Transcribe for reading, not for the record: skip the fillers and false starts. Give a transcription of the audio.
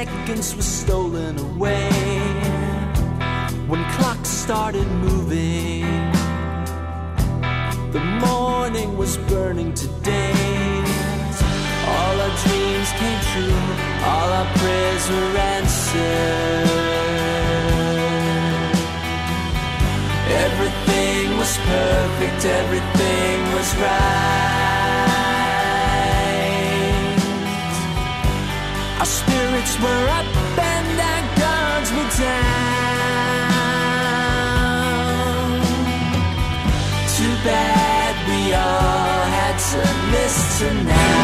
seconds were stolen away when clocks started moving. The morning was burning to days. All our dreams came true, all our prayers were answered. Everything was perfect, everything was right. Our spirits were up and our guns were down. Too bad we all had to miss tonight.